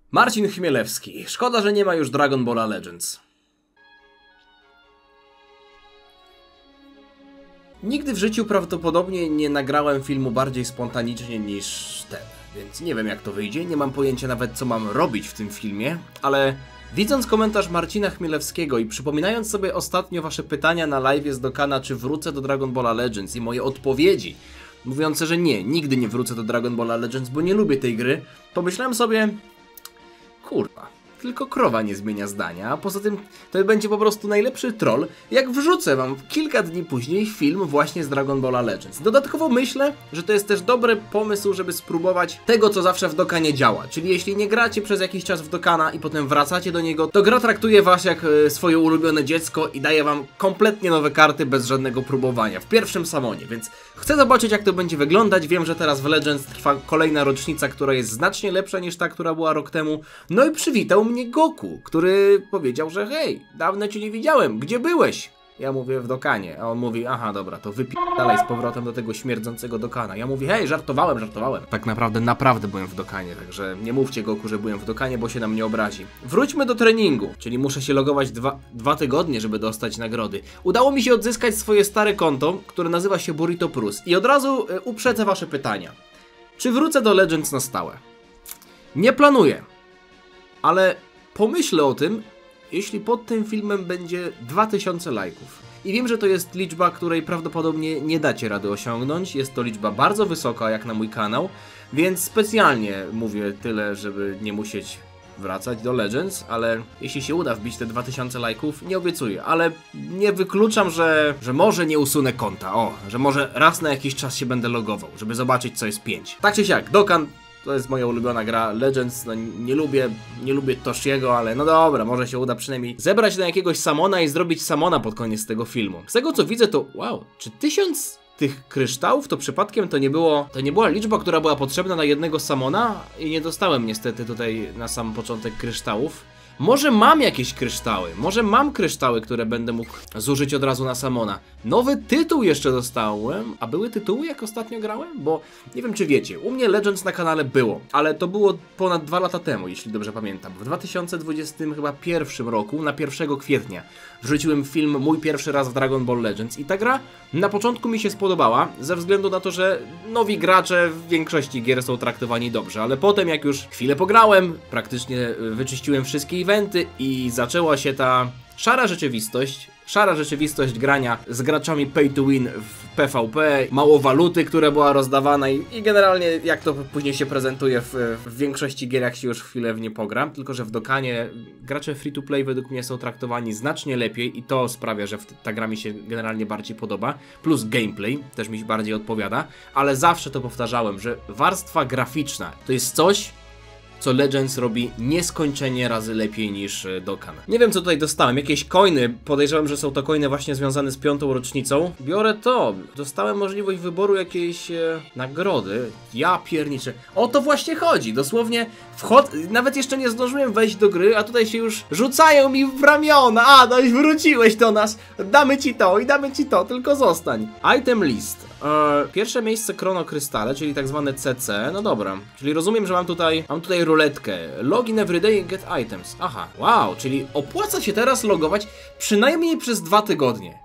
Marcin Chmielewski. Szkoda, że nie ma już Dragon Balla Legends. Nigdy w życiu prawdopodobnie nie nagrałem filmu bardziej spontanicznie niż ten, więc nie wiem jak to wyjdzie, nie mam pojęcia nawet co mam robić w tym filmie, ale widząc komentarz Marcina Chmielewskiego i przypominając sobie ostatnio wasze pytania na live z Dokana, czy wrócę do Dragon Balla Legends i moje odpowiedzi, mówiące, że nie, nigdy nie wrócę do Dragon Balla Legends, bo nie lubię tej gry, pomyślałem sobie, kurwa, tylko krowa nie zmienia zdania, a poza tym to będzie po prostu najlepszy troll, jak wrzucę wam kilka dni później film właśnie z Dragon Balla Legends. Dodatkowo myślę, że to jest też dobry pomysł, żeby spróbować tego, co zawsze w Dokanie działa. Czyli jeśli nie gracie przez jakiś czas w Dokana i potem wracacie do niego, to gra traktuje was jak swoje ulubione dziecko i daje wam kompletnie nowe karty bez żadnego próbowania, w pierwszym samonie, więc chcę zobaczyć jak to będzie wyglądać. Wiem, że teraz w Legends trwa kolejna rocznica, która jest znacznie lepsza niż ta, która była rok temu. No i przywitał mnie Goku, który powiedział, że hej, dawno cię nie widziałem, gdzie byłeś? Ja mówię w Dokanie, a on mówi, aha dobra, to wypierdalaj z powrotem do tego śmierdzącego Dokana. Ja mówię, hej, żartowałem. Tak naprawdę byłem w Dokanie, także nie mówcie Goku, że byłem w Dokanie, bo się na mnie obrazi. Wróćmy do treningu, czyli muszę się logować dwa tygodnie, żeby dostać nagrody. Udało mi się odzyskać swoje stare konto, które nazywa się Burrito Plus i od razu uprzedzę wasze pytania. Czy wrócę do Legends na stałe? Nie planuję, ale pomyślę o tym, jeśli pod tym filmem będzie 2000 lajków. I wiem, że to jest liczba, której prawdopodobnie nie dacie rady osiągnąć. Jest to liczba bardzo wysoka jak na mój kanał, więc specjalnie mówię tyle, żeby nie musieć wracać do Legends, ale jeśli się uda wbić te 2000 lajków, nie obiecuję, ale nie wykluczam, że może nie usunę konta, że może raz na jakiś czas się będę logował, żeby zobaczyć co jest 5. Tak czy siak, Dokkan to jest moja ulubiona gra, Legends, no nie lubię Toshiego, ale no dobra, może się uda przynajmniej zebrać na jakiegoś Samona i zrobić Samona pod koniec tego filmu. Z tego co widzę to, wow, czy 1000 tych kryształów to przypadkiem to nie była liczba, która była potrzebna na jednego Samona i nie dostałem niestety tutaj na sam początek kryształów. Może mam jakieś kryształy, może mam kryształy, które będę mógł zużyć od razu na Samona. Nowy tytuł jeszcze dostałem, a były tytuły jak ostatnio grałem? Bo nie wiem czy wiecie, u mnie Legends na kanale było, ale to było ponad 2 lata temu, jeśli dobrze pamiętam. W 2021 roku, na 1 kwietnia, wrzuciłem film mój pierwszy raz w Dragon Ball Legends i ta gra na początku mi się spodobała, ze względu na to, że nowi gracze w większości gier są traktowani dobrze, ale potem jak już chwilę pograłem, praktycznie wyczyściłem wszystkie eventy i zaczęła się ta szara rzeczywistość grania z graczami pay to win w PvP, mało waluty, która była rozdawana i generalnie jak to później się prezentuje w większości gier, jak się już chwilę w nie pogra, tylko że w Dokanie gracze free to play według mnie są traktowani znacznie lepiej i to sprawia, że ta gra mi się generalnie bardziej podoba, plus gameplay też mi się bardziej odpowiada, ale zawsze to powtarzałem, że warstwa graficzna to jest coś, co Legends robi nieskończenie razy lepiej niż Dokkan. Nie wiem co tutaj dostałem, jakieś coiny, podejrzewam, że są to coiny właśnie związane z 5. rocznicą. Biorę to, dostałem możliwość wyboru jakiejś nagrody. Ja pierniczę, o to właśnie chodzi, dosłownie nawet jeszcze nie zdążyłem wejść do gry, a tutaj się już rzucają mi w ramiona, no i wróciłeś do nas, damy ci to i damy ci to, tylko zostań. Item list. Pierwsze miejsce Chronokrystale, czyli tak zwane CC, no dobra, czyli rozumiem, że mam tutaj ruletkę, login everyday get items, aha, wow, czyli opłaca się teraz logować przynajmniej przez 2 tygodnie,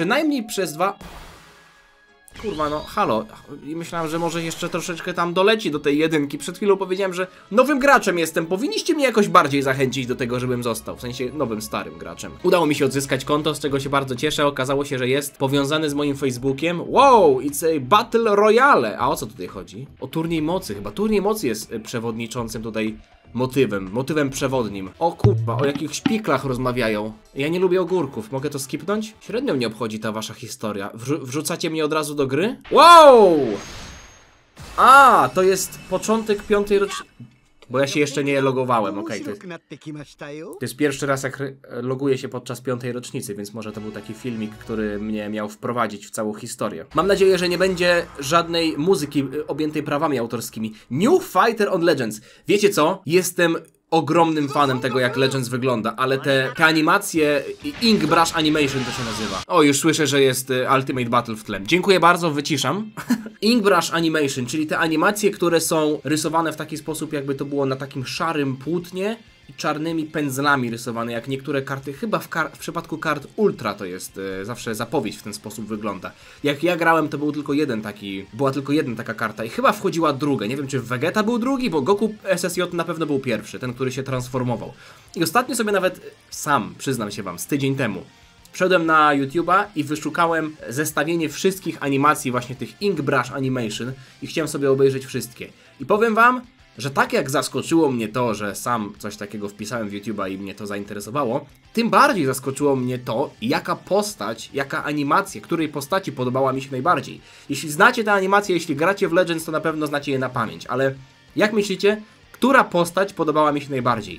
Kurwa, no halo, i myślałem, że może jeszcze troszeczkę tam doleci do tej 1. Przed chwilą powiedziałem, że nowym graczem jestem, powinniście mnie jakoś bardziej zachęcić do tego, żebym został, w sensie nowym, starym graczem. Udało mi się odzyskać konto, z czego się bardzo cieszę, okazało się, że jest powiązany z moim Facebookiem. Wow, it's a Battle Royale, a o co tutaj chodzi? O turniej mocy, chyba turniej mocy jest przewodniczącym tutaj motywem przewodnim. O kurwa, o jakich szpiklach rozmawiają. Ja nie lubię ogórków, mogę to skipnąć? Średnio mnie obchodzi ta wasza historia. Wrzucacie mnie od razu do gry? Wow! A, to jest początek 5. rocznicy. Bo ja się jeszcze nie logowałem, okej. To jest pierwszy raz jak loguję się podczas 5. rocznicy, więc może to był taki filmik, który mnie miał wprowadzić w całą historię. Mam nadzieję, że nie będzie żadnej muzyki objętej prawami autorskimi. New Fighter on Legends. Wiecie co? Jestem ogromnym fanem tego, jak Legends wygląda, ale te animacje, Ink Brush Animation to się nazywa. O, już słyszę, że jest Ultimate Battle w tle. Dziękuję bardzo, wyciszam. Ink Brush Animation, czyli te animacje, które są rysowane w taki sposób, jakby to było na takim szarym płótnie i czarnymi pędzlami rysowane, jak niektóre karty, chyba w przypadku kart Ultra to jest zawsze zapowiedź w ten sposób wygląda. Jak ja grałem, to był tylko była tylko jedna taka karta i chyba wchodziła druga. Nie wiem, czy Vegeta był drugi, bo Goku SSJ na pewno był pierwszy, ten, który się transformował. I ostatnio sobie nawet sam, przyznam się wam, z tydzień temu, wszedłem na YouTube'a i wyszukałem zestawienie wszystkich animacji, właśnie tych Ink Brush Animation i chciałem sobie obejrzeć wszystkie. I powiem wam, że tak jak zaskoczyło mnie to, że sam coś takiego wpisałem w YouTube'a i mnie to zainteresowało, tym bardziej zaskoczyło mnie to, jaka postać, jaka animacja, której postaci podobała mi się najbardziej. Jeśli znacie te animacje, jeśli gracie w Legends, to na pewno znacie je na pamięć, ale jak myślicie, która postać podobała mi się najbardziej?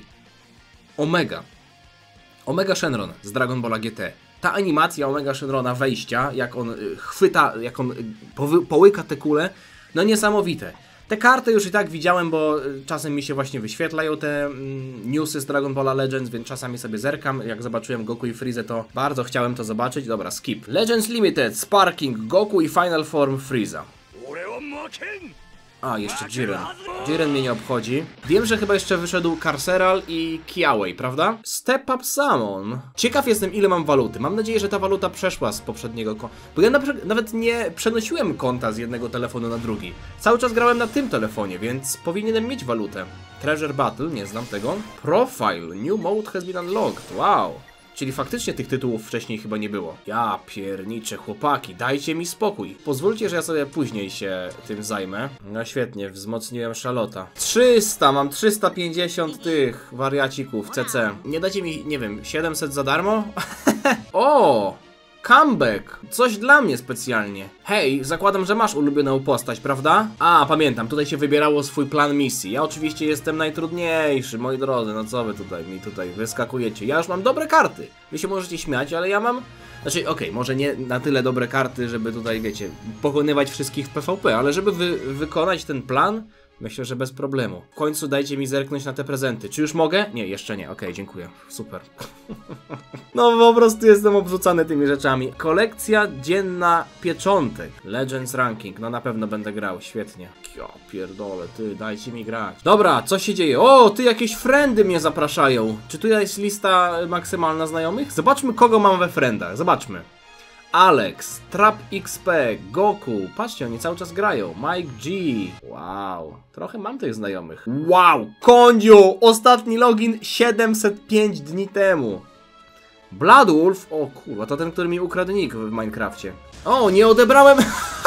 Omega Shenron z Dragon Balla GT. Ta animacja Omega Shenrona wejścia, jak on chwyta, jak on połyka te kule, no niesamowite. Te karty już i tak widziałem, bo czasem mi się właśnie wyświetlają te newsy z Dragon Balla Legends, więc czasami sobie zerkam. Jak zobaczyłem Goku i Freezę, to bardzo chciałem to zobaczyć. Dobra, skip. Legends Limited, Sparking, Goku i Final Form Freeza. A, jeszcze Jiren. Jiren mnie nie obchodzi. Wiem, że chyba jeszcze wyszedł Carceral i Kiawe, prawda? Step Up Summon. Ciekaw jestem, ile mam waluty. Mam nadzieję, że ta waluta przeszła z poprzedniego konta. Bo ja nawet nie przenosiłem konta z jednego telefonu na drugi. Cały czas grałem na tym telefonie, więc powinienem mieć walutę. Treasure Battle, nie znam tego. Profile, New Mode has been unlocked. Wow. Czyli faktycznie tych tytułów wcześniej chyba nie było. Ja pierniczę, chłopaki, dajcie mi spokój. Pozwólcie, że ja sobie później się tym zajmę. No świetnie, wzmocniłem Szalota. 300, mam 350 tych wariacików CC. Nie dacie mi, nie wiem, 700 za darmo? O! Comeback! Coś dla mnie specjalnie. Hej, zakładam, że masz ulubioną postać, prawda? A, pamiętam, tutaj się wybierało swój plan misji. Ja oczywiście jestem najtrudniejszy, moi drodzy, no co wy mi tutaj wyskakujecie. Ja już mam dobre karty. Wy się możecie śmiać, ale ja mam... Znaczy, okej, może nie na tyle dobre karty, żeby tutaj, wiecie, pokonywać wszystkich w PvP, ale żeby wykonać ten plan... Myślę, że bez problemu. W końcu dajcie mi zerknąć na te prezenty. Czy już mogę? Nie, jeszcze nie. Okej, dziękuję. Super. No po prostu jestem obrzucany tymi rzeczami. Kolekcja dzienna pieczątek. Legends Ranking. No na pewno będę grał. Świetnie. Ja pierdolę, ty, dajcie mi grać. Dobra, co się dzieje? O, ty, jakieś friendy mnie zapraszają. Czy tu jest lista maksymalna znajomych? Zobaczmy, kogo mam we friendach. Zobaczmy. Alex, Trap XP, Goku, patrzcie, oni cały czas grają, Mike G, wow, trochę mam tych znajomych, wow, Kondziu, ostatni login 705 dni temu, Bloodwolf, o kurwa, to ten, który mi ukradł nick w Minecrafcie, o, nie odebrałem,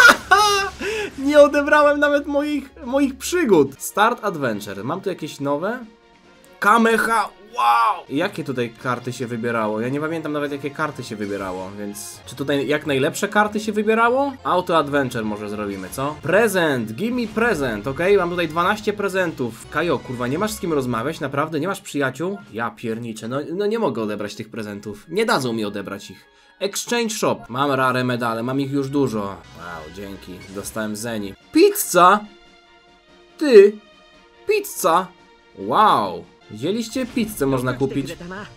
nie odebrałem nawet moich przygód, Start Adventure, mam tu jakieś nowe, Kameha, wow! Jakie tutaj karty się wybierało? Ja nie pamiętam nawet, jakie karty się wybierało, więc... Czy tutaj jak najlepsze karty się wybierało? Auto Adventure może zrobimy, co? Prezent! Give me prezent, ok? Mam tutaj 12 prezentów. Kajo, kurwa, nie masz z kim rozmawiać? Naprawdę? Nie masz przyjaciół? Ja pierniczę, no nie mogę odebrać tych prezentów. Nie dadzą mi odebrać ich. Exchange Shop. Mam rare medale, mam ich już dużo. Wow, dzięki. Dostałem Zeni. Pizza! Ty! Pizza! Wow! Widzieliście? Pizzę można kupić.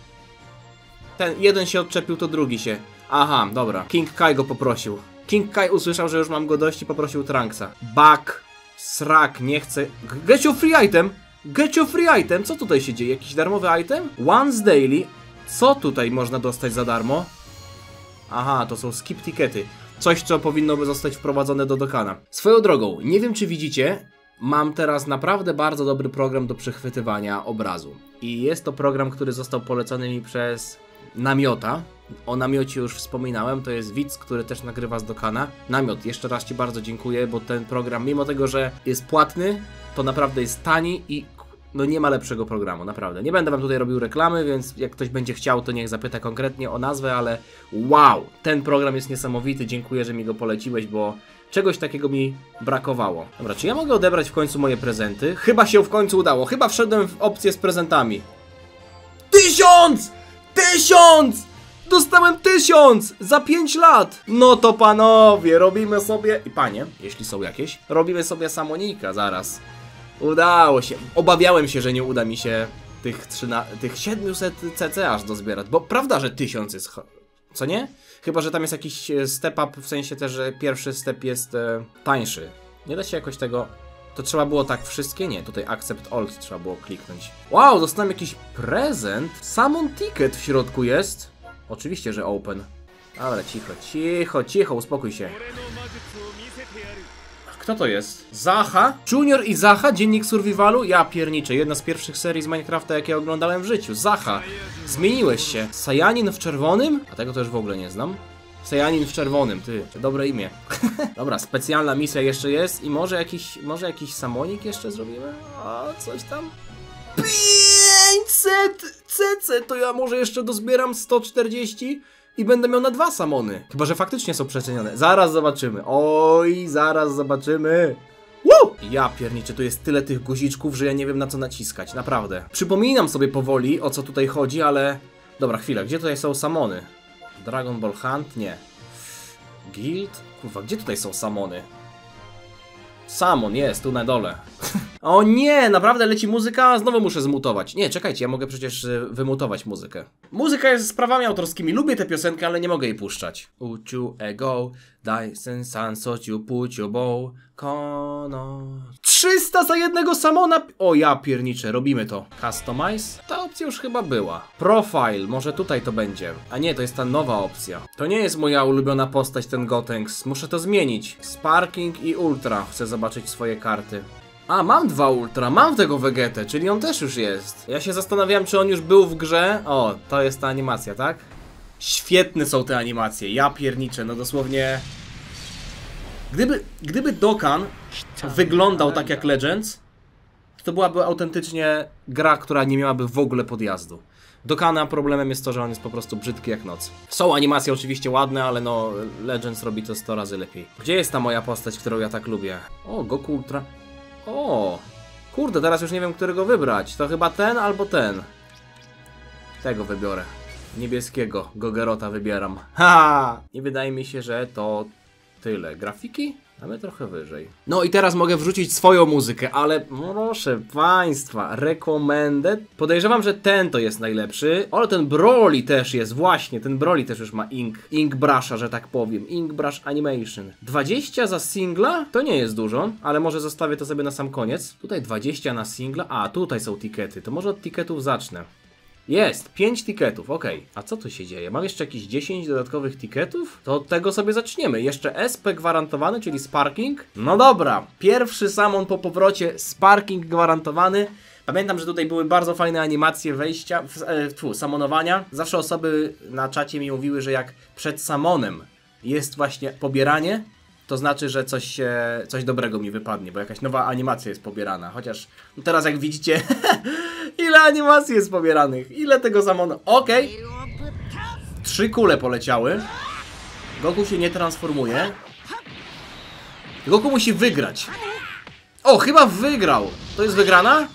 Ten jeden się odczepił, to drugi się. Aha, dobra. King Kai go poprosił. King Kai usłyszał, że już mam go dość i poprosił Trunksa. Bak, srak, nie chcę. Get your free item! Get your free item! Co tutaj się dzieje? Jakiś darmowy item? Once daily. Co tutaj można dostać za darmo? Aha, to są skip tickety. Coś, co powinno by zostać wprowadzone do Dokana. Swoją drogą, nie wiem, czy widzicie, mam teraz naprawdę bardzo dobry program do przechwytywania obrazu. I jest to program, który został polecony mi przez Namiota. O Namiocie już wspominałem, to jest widz, który też nagrywa z Dokana. Namiot, jeszcze raz Ci bardzo dziękuję, bo ten program, mimo tego, że jest płatny, to naprawdę jest tani i no nie ma lepszego programu, naprawdę. Nie będę Wam tutaj robił reklamy, więc jak ktoś będzie chciał, to niech zapyta konkretnie o nazwę, ale wow, ten program jest niesamowity, dziękuję, że mi go poleciłeś, bo czegoś takiego mi brakowało. Dobra, czy ja mogę odebrać w końcu moje prezenty? Chyba się w końcu udało, chyba wszedłem w opcję z prezentami. 1000! 1000! Dostałem 1000! Za 5 lat! No to panowie, robimy sobie... I panie, jeśli są jakieś, robimy sobie samonika zaraz. Udało się. Obawiałem się, że nie uda mi się tych 700 CC aż dozbierać, bo prawda, że 1000 jest, co nie? Chyba, że tam jest jakiś step up, w sensie też, że pierwszy step jest tańszy. Nie da się jakoś tego... To trzeba było tak wszystkie? Nie, tutaj accept all trzeba było kliknąć. Wow, dostałem jakiś prezent. Summon ticket w środku jest. Oczywiście, że open. Dobra, cicho, uspokój się. Kto to jest? Zaha? Junior i Zaha, dziennik survivalu? Ja pierniczę, jedna z pierwszych serii z Minecrafta, jakie oglądałem w życiu. Zaha, zmieniłeś się. Sajanin w czerwonym? A tego to już w ogóle nie znam. Sajanin w czerwonym, ty, dobre imię. Dobra, specjalna misja jeszcze jest i może jakiś samonik jeszcze zrobimy? A, coś tam? 500 CC, to ja może jeszcze dozbieram 140 i będę miał na 2 samony. Chyba, że faktycznie są przecenione. Zaraz zobaczymy. Oj, zaraz zobaczymy. Woo! Ja pierniczę, tu jest tyle tych guziczków, że ja nie wiem, na co naciskać, naprawdę. Przypominam sobie powoli, o co tutaj chodzi, ale... Dobra, chwila, gdzie tutaj są samony? Dragon Ball Hunt? Nie. Guild? Kurwa, gdzie tutaj są samony? Samon jest, tu na dole. O nie, naprawdę leci muzyka, znowu muszę zmutować. Nie, czekajcie, ja mogę przecież wymutować muzykę. Muzyka jest sprawami autorskimi, lubię tę piosenkę, ale nie mogę jej puszczać. Uciu ego, daj sen san sociu puciu bow, kono. 300 za jednego samona! O ja pierniczę, robimy to. Customize? Ta opcja już chyba była. Profile, może tutaj to będzie. A nie, to jest ta nowa opcja. To nie jest moja ulubiona postać, ten Gotenks. Muszę to zmienić. Sparking i Ultra. Chcę zobaczyć swoje karty. A, mam 2 Ultra, mam tego Vegetę, czyli on też już jest. Ja się zastanawiałem, czy on już był w grze. O, to jest ta animacja, tak? Świetne są te animacje, ja pierniczę, no dosłownie... Gdyby Dokkan wyglądał tak jak Legends, to byłaby autentycznie gra, która nie miałaby w ogóle podjazdu. Dokkana problemem jest to, że on jest po prostu brzydki jak noc. Są animacje oczywiście ładne, ale no Legends robi to 100 razy lepiej. Gdzie jest ta moja postać, którą ja tak lubię? O, Goku Ultra... O, kurde, teraz już nie wiem, którego wybrać. To chyba ten albo ten. Tego wybiorę. Niebieskiego Gogerota wybieram. Ha! Nie wydaje mi się, że to tyle. Grafiki? Mamy trochę wyżej. No i teraz mogę wrzucić swoją muzykę, ale proszę państwa, recommended. Podejrzewam, że ten to jest najlepszy. Ale ten Broly też jest, właśnie, ten Broly też już ma ink brusha, że tak powiem. Ink brush animation. 20 za singla? To nie jest dużo, ale może zostawię to sobie na sam koniec. Tutaj 20 na singla, a tutaj są tikety, to może od tiketów zacznę. Jest, 5 tiketów, ok. A co tu się dzieje? Mam jeszcze jakieś 10 dodatkowych tiketów? To od tego sobie zaczniemy. Jeszcze SP gwarantowany, czyli Sparking. No dobra, pierwszy samon po powrocie, Sparking gwarantowany. Pamiętam, że tutaj były bardzo fajne animacje wejścia, samonowania. Zawsze osoby na czacie mi mówiły, że jak przed samonem jest właśnie pobieranie, to znaczy, że coś dobrego mi wypadnie, bo jakaś nowa animacja jest pobierana. Chociaż no teraz jak widzicie, ile animacji jest pobieranych, ile tego samonu. Okej. 3 kule poleciały. Goku się nie transformuje. Goku musi wygrać. O, chyba wygrał. To jest wygrana?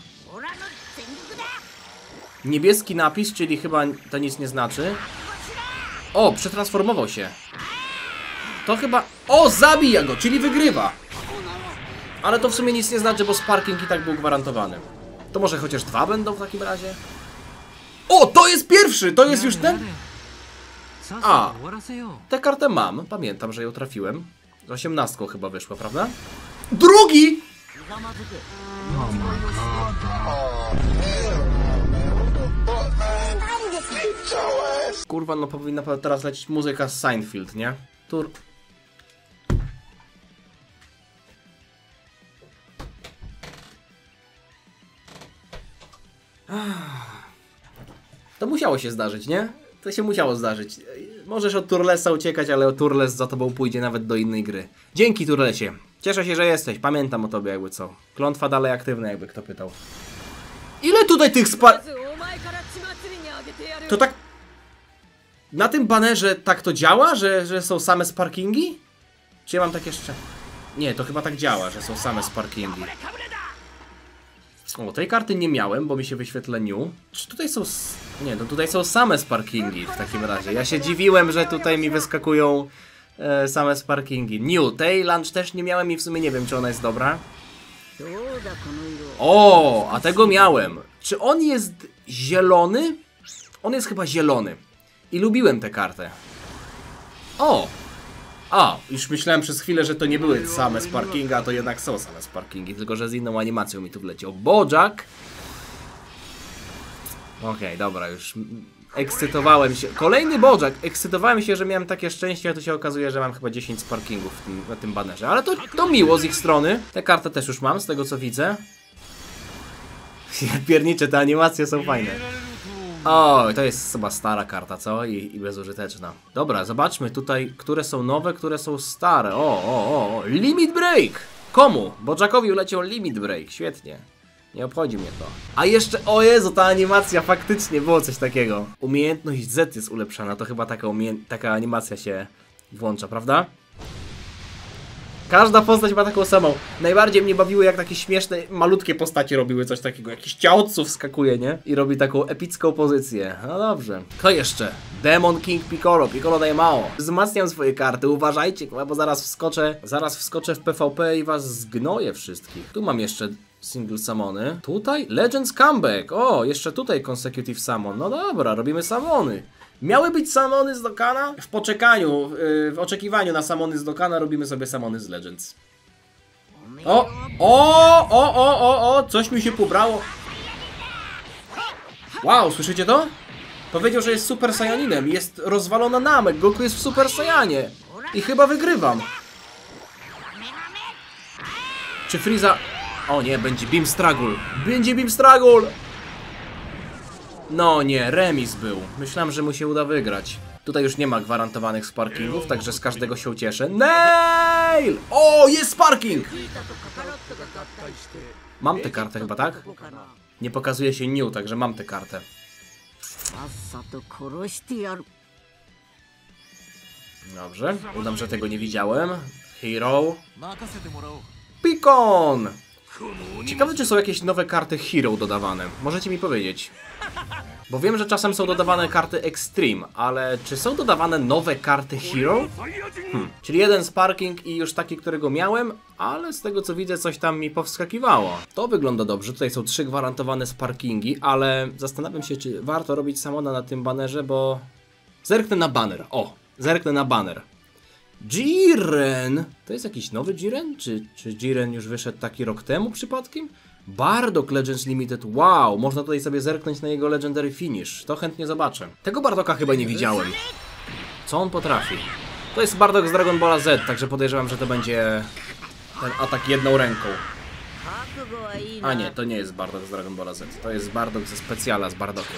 Niebieski napis, czyli chyba to nic nie znaczy. O, przetransformował się. To chyba... O, zabija go, czyli wygrywa. Ale to w sumie nic nie znaczy, bo Sparking i tak był gwarantowany. To może chociaż 2 będą w takim razie? O, to jest pierwszy! To jest już ten? A, tę kartę mam. Pamiętam, że ją trafiłem. Z 18 chyba wyszła, prawda? Drugi! Kurwa, no powinna teraz lecieć muzyka z Seinfeld, nie? To musiało się zdarzyć, nie? To się musiało zdarzyć. Możesz od Turlesa uciekać, ale Turles za tobą pójdzie nawet do innej gry. Dzięki, Turlesie. Cieszę się, że jesteś. Pamiętam o tobie, jakby co. Klątwa dalej aktywna, jakby kto pytał. Ile tutaj tych To tak... Na tym banerze tak to działa, że są same Sparkingi? Czy ja mam tak jeszcze... Nie, to chyba tak działa, że są same Sparkingi. O, tej karty nie miałem, bo mi się wyświetla new. Czy tutaj są... Nie, no tutaj są same Sparkingi w takim razie. Ja się dziwiłem, że tutaj mi wyskakują same Sparkingi. New, tej lunch też nie miałem i w sumie nie wiem, czy ona jest dobra. O, a tego miałem. Czy on jest zielony? On jest chyba zielony. I lubiłem tę kartę. O! A, już myślałem przez chwilę, że to nie były same Sparkingi, a to jednak są same Sparkingi, tylko że z inną animacją mi tu wleciał. Bojack! Okej, dobra, już ekscytowałem się. Kolejny Bojack! Ekscytowałem się, że miałem takie szczęście, a tu się okazuje, że mam chyba 10 Sparkingów na tym banerze. Ale to miło z ich strony. Tę kartę też już mam, z tego co widzę. Piernicze, te animacje są fajne. O, to jest chyba stara karta, co? I bezużyteczna. Dobra, zobaczmy tutaj, które są nowe, które są stare. O, Limit Break! Komu? Bojackowi uleciał Limit Break, świetnie. Nie obchodzi mnie to. A jeszcze, o Jezu, ta animacja, faktycznie było coś takiego. Umiejętność Z jest ulepszana, to chyba taka animacja się włącza, prawda? Każda postać ma taką samą. Najbardziej mnie bawiły, jak takie śmieszne, malutkie postacie robiły coś takiego. Jakiś ciałców wskakuje, nie? I robi taką epicką pozycję. No dobrze. Kto jeszcze? Demon King Piccolo. Piccolo daje mało. Wzmacniam swoje karty, uważajcie, bo zaraz wskoczę w PvP i was zgnoję wszystkich. Tu mam jeszcze single summony. Tutaj Legends Comeback. O, jeszcze tutaj consecutive summon. No dobra, robimy summony. Miały być samony z Dokana? W poczekaniu, w oczekiwaniu na samony z Dokana robimy sobie samony z Legends. O, coś mi się pobrało. Wow, słyszycie to? Powiedział, że jest Super Saiyaninem. Jest rozwalona Namek. Goku jest w Super Saiyanie. I chyba wygrywam. Czy Frieza... O nie, będzie Beam Struggle. Będzie Beam Struggle! No nie, remis był. Myślałem, że mu się uda wygrać. Tutaj już nie ma gwarantowanych Sparkingów, także z każdego się ucieszę. Nail! O, jest Sparking! Mam tę kartę chyba, tak? Nie pokazuje się New, także mam tę kartę. Dobrze, udam, że tego nie widziałem. Hero. Pikon! Ciekawe, czy są jakieś nowe karty Hero dodawane. Możecie mi powiedzieć. Bo wiem, że czasem są dodawane karty Extreme, ale czy są dodawane nowe karty Hero? Czyli jeden Sparking i już taki, którego miałem, ale z tego co widzę, coś tam mi powskakiwało. To wygląda dobrze, tutaj są 3 gwarantowane Sparkingi, ale zastanawiam się, czy warto robić samona na tym banerze, bo... Zerknę na baner, zerknę na baner. Jiren! To jest jakiś nowy Jiren? Czy Jiren już wyszedł taki rok temu przypadkiem? Bardock Legends Limited, wow, można tutaj sobie zerknąć na jego Legendary Finish, to chętnie zobaczę. Tego Bardocka chyba nie widziałem. Co on potrafi? To jest Bardock z Dragon Balla Z, także podejrzewam, że to będzie ten atak jedną ręką. A nie, to nie jest Bardock z Dragon Balla Z, to jest Bardock ze specjala z Bardockiem.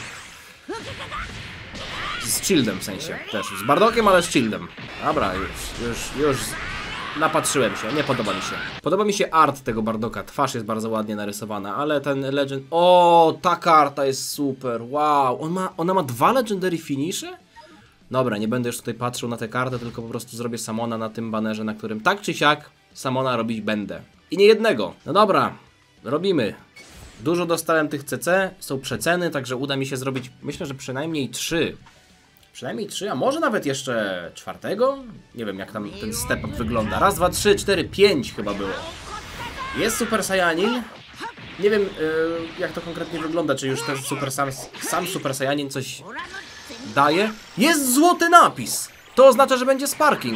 Z shieldem w sensie, też z Bardockiem, ale z shieldem. Dobra, już napatrzyłem się, nie podoba mi się. Podoba mi się art tego Bardocka, twarz jest bardzo ładnie narysowana, ale ten Legend... O, ta karta jest super, wow. Ona ma 2 Legendary Finisze? Dobra, nie będę już tutaj patrzył na tę kartę, tylko po prostu zrobię samona na tym banerze, na którym tak czy siak samona robić będę. I nie jednego. No dobra, robimy. Dużo dostałem tych CC, są przeceny, także uda mi się zrobić, myślę, że przynajmniej 3. Przynajmniej 3, a może nawet jeszcze 4? Nie wiem, jak tam ten step up wygląda. Raz, 2, 3, 4, 5 chyba było. Jest Super Saiyanin. Nie wiem, jak to konkretnie wygląda, czy już ten sam Super Saiyanin coś daje. Jest złoty napis! To oznacza, że będzie Sparking.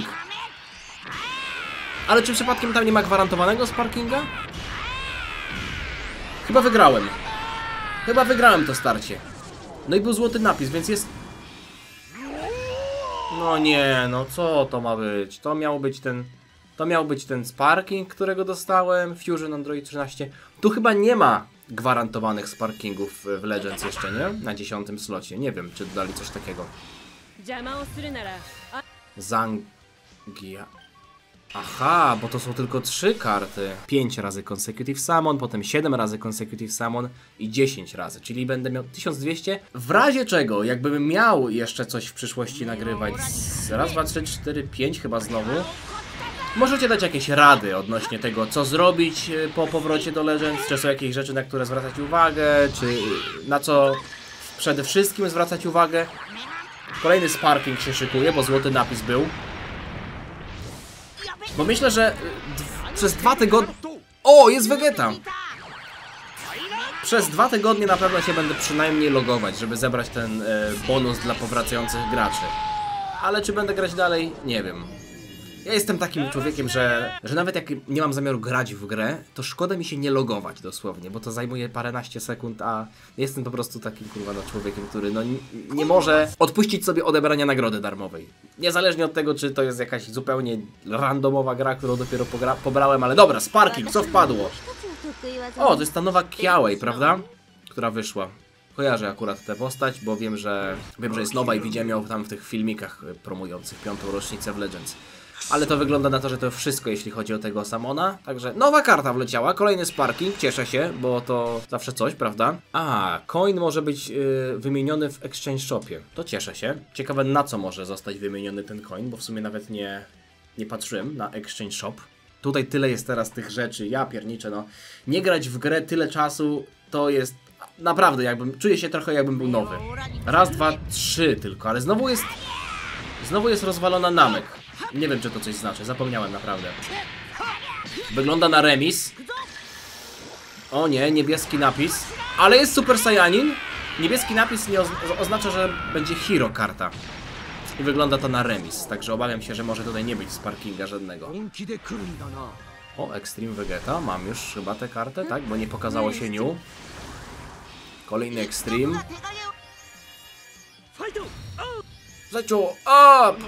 Ale czy przypadkiem tam nie ma gwarantowanego Sparkinga? Chyba wygrałem. Chyba wygrałem to starcie. No i był złoty napis, więc jest... No nie, no co to ma być? To miał być ten Sparking, którego dostałem, Fusion Android 13. Tu chyba nie ma gwarantowanych Sparkingów w Legends jeszcze, nie? Na 10. slocie. Nie wiem, czy dodali coś takiego. Zangia. Aha, bo to są tylko 3 karty. 5 razy Consecutive Summon, potem 7 razy Consecutive Summon i 10 razy, czyli będę miał 1200. W razie czego, jakbym miał jeszcze coś w przyszłości nagrywać raz, 2, 3, 4, 5 chyba znowu, możecie dać jakieś rady odnośnie tego, co zrobić po powrocie do Legends, czy są jakieś rzeczy, na które zwracać uwagę, czy na co przede wszystkim zwracać uwagę. Kolejny Sparking się szykuje, bo złoty napis był. Bo myślę, że przez 2 tygodnie... O, jest Vegeta! Przez 2 tygodnie na pewno się będę przynajmniej logować, żeby zebrać ten bonus dla powracających graczy. Ale czy będę grać dalej? Nie wiem. Ja jestem takim człowiekiem, że nawet jak nie mam zamiaru grać w grę, to szkoda mi się nie logować dosłownie, bo to zajmuje paręnaście sekund, a jestem po prostu takim kurwa człowiekiem, który no nie może odpuścić sobie odebrania nagrody darmowej. Niezależnie od tego, czy to jest jakaś zupełnie randomowa gra, którą dopiero pobrałem, ale dobra, Sparking, co wpadło? O, to jest ta nowa Kiawej, prawda? Która wyszła. Kojarzę akurat tę postać, bo wiem, że jest nowa i widziałem ją tam w tych filmikach promujących 5. rocznicę w Legends. Ale to wygląda na to, że to wszystko, jeśli chodzi o tego Samona. Także nowa karta wleciała, kolejny Sparking, cieszę się, bo to zawsze coś, prawda? A, coin może być wymieniony w Exchange Shopie. To cieszę się. Ciekawe, na co może zostać wymieniony ten coin, bo w sumie nawet nie patrzyłem na Exchange Shop. Tutaj tyle jest teraz tych rzeczy, ja pierniczę, no. Nie grać w grę tyle czasu, to jest naprawdę, czuję się trochę jakbym był nowy. Raz, dwa, trzy tylko, ale znowu jest rozwalona Namek. Nie wiem, czy to coś znaczy, zapomniałem naprawdę. Wygląda na remis. O nie, niebieski napis. Ale jest Super Saiyanin. Niebieski napis nie oznacza, że będzie hero karta. I wygląda to na remis, także obawiam się, że może tutaj nie być Sparkinga żadnego. O, Extreme Vegeta, mam już chyba tę kartę, tak? Bo nie pokazało się New. Kolejny Extreme. Zaczął up!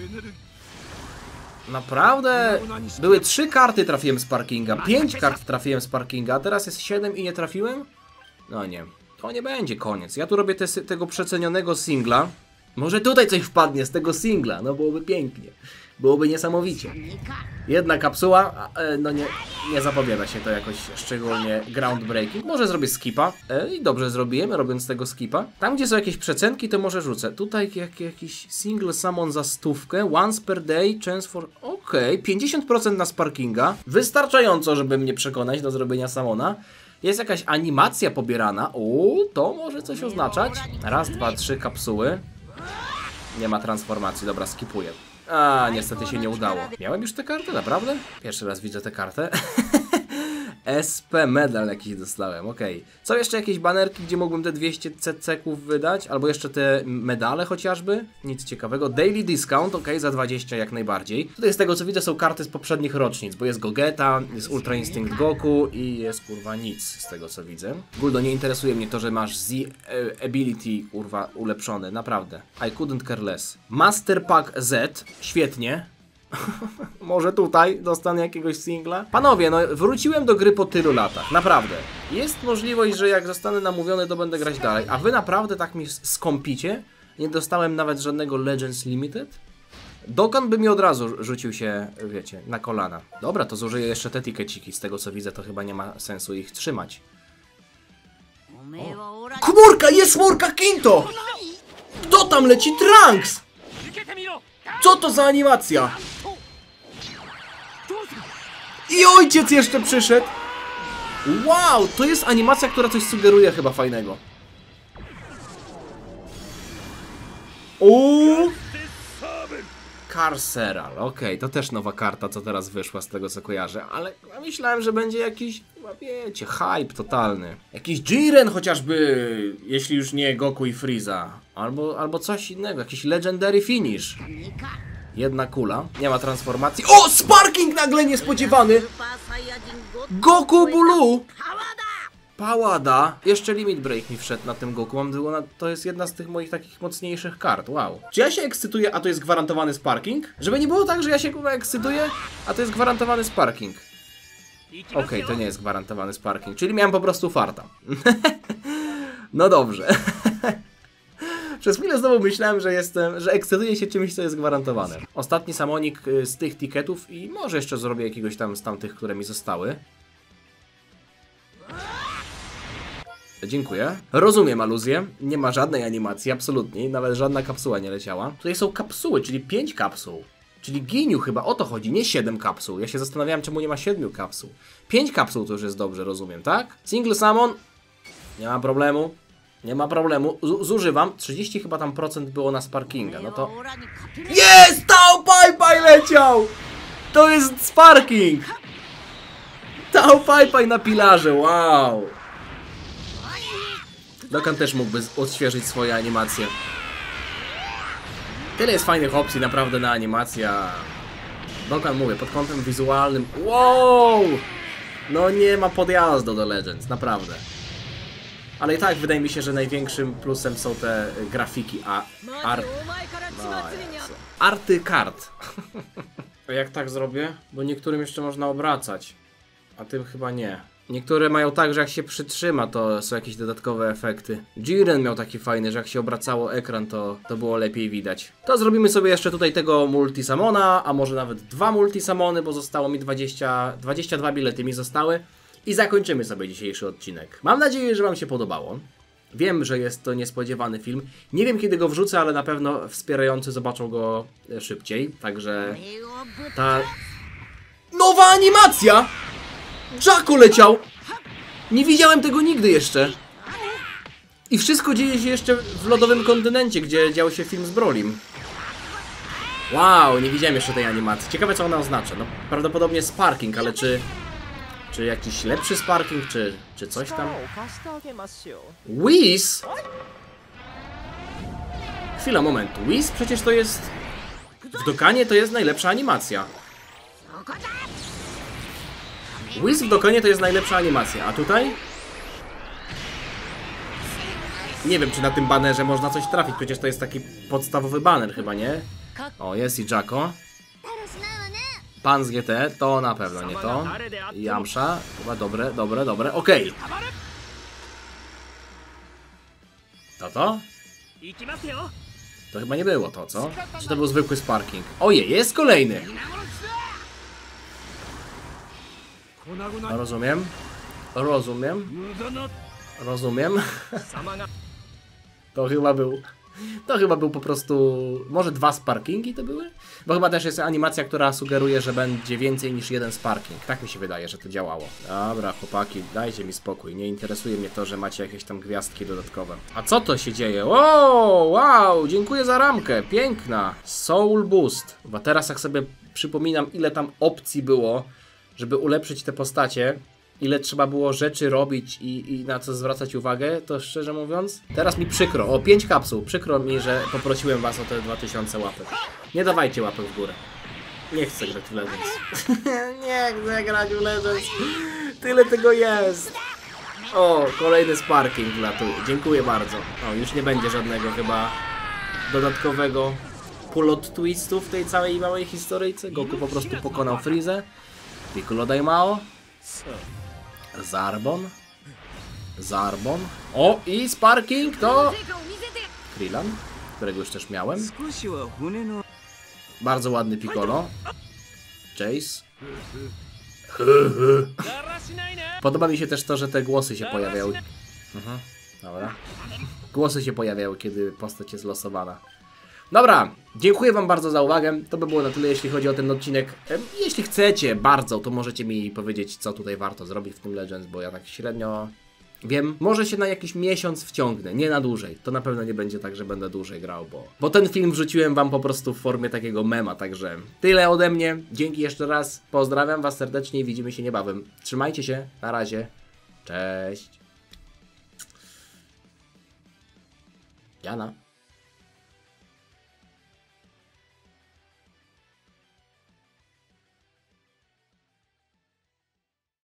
Naprawdę? Były 3 karty, trafiłem Sparkinga, 5 kart trafiłem Sparkinga, a teraz jest 7 i nie trafiłem? No nie, to nie będzie koniec. Ja tu robię tego przecenionego singla. Może tutaj coś wpadnie z tego singla, no byłoby pięknie. Byłoby niesamowicie. Jedna kapsuła, no nie zapowiada się to jakoś szczególnie groundbreaking. Może zrobię skipa i dobrze zrobiłem, robiąc tego skipa. Tam, gdzie są jakieś przecenki, to może rzucę. Tutaj jakiś single summon za 100, once per day, chance for... Okej, 50% na Sparkinga. Wystarczająco, żeby mnie przekonać do zrobienia summona. Jest jakaś animacja pobierana. To może coś oznaczać. Raz, dwa, 3 kapsuły. Nie ma transformacji, dobra, skipuję. A, niestety się nie udało. Miałem już tę kartę, naprawdę? Pierwszy raz widzę tę kartę. SP medal jakiś dostałem, okej. Są jeszcze jakieś banerki, gdzie mógłbym te 200 CC-ków wydać? Albo jeszcze te medale chociażby? Nic ciekawego. Daily discount, okej, za 20 jak najbardziej. Tutaj z tego co widzę są karty z poprzednich rocznic, bo jest Gogeta, jest Ultra Instinct Goku i jest kurwa nic z tego co widzę. Guldo, nie interesuje mnie to, że masz Z ability kurwa ulepszone, naprawdę. I couldn't care less. Master Pack Z, świetnie. Może tutaj dostanę jakiegoś singla? Panowie, no wróciłem do gry po tylu latach, naprawdę. Jest możliwość, że jak zostanę namówiony, to będę grać dalej. A wy naprawdę tak mi skąpicie? Nie dostałem nawet żadnego Legends Limited? Dokon by mi od razu rzucił się, wiecie, na kolana. Dobra, to zużyję jeszcze te tikeciki. Z tego co widzę, to chyba nie ma sensu ich trzymać. O. Chmurka! Jest chmurka Kinto! Kto tam leci? Trunks! Co to za animacja? I ojciec jeszcze przyszedł. Wow, to jest animacja, która coś sugeruje chyba fajnego. Carceral, okej, to też nowa karta, co teraz wyszła z tego co kojarzę, ale ja myślałem, że będzie jakiś, chyba wiecie, hype totalny. Jakiś Jiren chociażby, jeśli już nie Goku i Frieza. Albo coś innego, jakiś Legendary Finish. Jedna kula, nie ma transformacji. O, Sparking nagle niespodziewany! Goku Bulu! Pałada! Jeszcze Limit Break mi wszedł na tym Goku. To jest jedna z tych moich takich mocniejszych kart. Wow. Czy ja się ekscytuję, a to jest gwarantowany Sparking? Żeby nie było tak, że ja się ekscytuję, a to jest gwarantowany Sparking. Okej, to nie jest gwarantowany Sparking. Czyli miałem po prostu farta. No dobrze. Przez chwilę znowu myślałem, że ekscytuję się czymś, co jest gwarantowane. Ostatni samonik z tych tiketów i może jeszcze zrobię jakiegoś tam z tamtych, które mi zostały. Dziękuję. Rozumiem aluzję. Nie ma żadnej animacji, absolutnie. Nawet żadna kapsuła nie leciała. Tutaj są kapsuły, czyli 5 kapsuł. Czyli Giniu chyba o to chodzi, nie 7 kapsuł. Ja się zastanawiałem, czemu nie ma 7 kapsuł. 5 kapsuł to już jest dobrze, rozumiem, tak? Single summon. Nie ma problemu. Nie ma problemu. Zużywam. 30 chyba tam procent było na Sparkinga. No to... Jest! Tao Pai Pai leciał! To jest Sparking! Tao Pai Pai na pilarze, wow! Dokkan też mógłby odświeżyć swoje animacje. Tyle jest fajnych opcji naprawdę na animację. Dokkan, mówię, pod kątem wizualnym. Wow! No nie ma podjazdu do Legends, naprawdę. Ale i tak wydaje mi się, że największym plusem są te grafiki, arty kart. Jak tak zrobię? Bo niektórym jeszcze można obracać, a tym chyba nie. Niektóre mają tak, że jak się przytrzyma, to są jakieś dodatkowe efekty. Jiren miał taki fajny, że jak się obracało ekran, to było lepiej widać. To zrobimy sobie jeszcze tutaj tego multisamona, a może nawet 2 multisamony, bo zostało mi 22 bilety mi zostały. I zakończymy sobie dzisiejszy odcinek. Mam nadzieję, że wam się podobało. Wiem, że jest to niespodziewany film. Nie wiem, kiedy go wrzucę, ale na pewno wspierający zobaczą go szybciej. Także ta nowa animacja! Jacko leciał! Nie widziałem tego nigdy jeszcze. I wszystko dzieje się jeszcze w lodowym kontynencie, gdzie dział się film z Brolim. Wow, nie widziałem jeszcze tej animacji. Ciekawe, co ona oznacza. No, prawdopodobnie sparking, ale czy jakiś lepszy sparking, czy coś tam? Whis? Chwila, moment. Whis przecież to jest... W Dokkanie to jest najlepsza animacja. Whis w Dokkanie to jest najlepsza animacja, a tutaj? Nie wiem, czy na tym banerze można coś trafić, przecież to jest taki podstawowy baner chyba, nie? O, jest i Jacko. Pan z GT, to na pewno nie to. Yamcha, chyba dobre, okej. To? To chyba nie było to, co? Czy to był zwykły sparking? Ojej, jest kolejny! Rozumiem. To chyba był po prostu... Może 2 sparkingi to były? Bo chyba też jest animacja, która sugeruje, że będzie więcej niż 1 sparking. Tak mi się wydaje, że to działało. Dobra, chłopaki, dajcie mi spokój. Nie interesuje mnie to, że macie jakieś tam gwiazdki dodatkowe. A co to się dzieje? O, wow, dziękuję za ramkę. Piękna. Soul Boost. Bo teraz jak sobie przypominam, ile tam opcji było, żeby ulepszyć te postacie, ile trzeba było rzeczy robić i na co zwracać uwagę, to szczerze mówiąc, teraz mi przykro. O, 5 kapsuł. Przykro mi, że poprosiłem was o te 2000 łapek. Nie dawajcie łapek w górę. Nie chcę grać w Legends. Nie chcę grać w Legends. Tyle tego jest. O, kolejny sparking latuje. Dziękuję bardzo. O, już nie będzie żadnego chyba dodatkowego plot twistu w tej całej małej historyjce. Goku po prostu pokonał Freezę. Piccolo Daimao. Zarbon. O, i sparking to Krillin, którego już też miałem. Bardzo ładny Piccolo. Chase. Podoba mi się też to, że te głosy się pojawiały. Dobra. Głosy się pojawiały, kiedy postać jest losowana. Dobra, dziękuję wam bardzo za uwagę. To by było na tyle, jeśli chodzi o ten odcinek. Jeśli chcecie bardzo, to możecie mi powiedzieć, co tutaj warto zrobić w tym Legends, bo ja tak średnio wiem. Może się na jakiś miesiąc wciągnę, nie na dłużej. To na pewno nie będzie tak, że będę dłużej grał, bo ten film wrzuciłem wam po prostu w formie takiego mema, także tyle ode mnie. Dzięki jeszcze raz, pozdrawiam was serdecznie i widzimy się niebawem. Trzymajcie się, na razie. Cześć. Jana.